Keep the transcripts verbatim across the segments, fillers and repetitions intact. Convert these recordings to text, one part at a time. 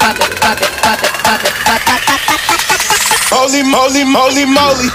pop it, pop it, pop it, pop it, pop it, pop it. Holy moly, moly, moly.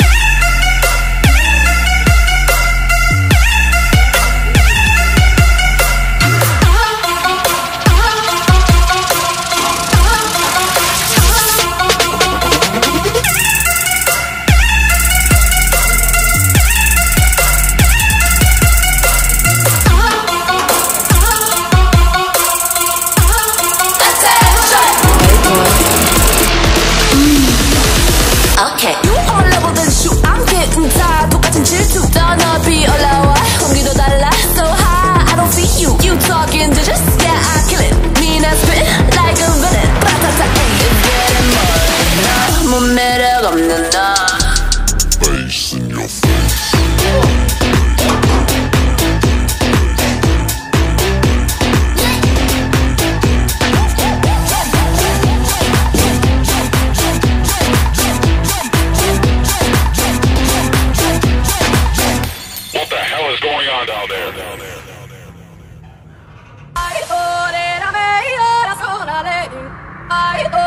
Okay. You on level than shoot. I'm getting tired. 똑같은 질투. 더 높이 올라와. 공기도 달라. So high. I don't feel you. You talking to just yeah. I kill it. mean I spit like a villain. Ba-ta-ta. It's getting more. 너무 매력 없는 너. Bass in your face. Down there, down there, down there. I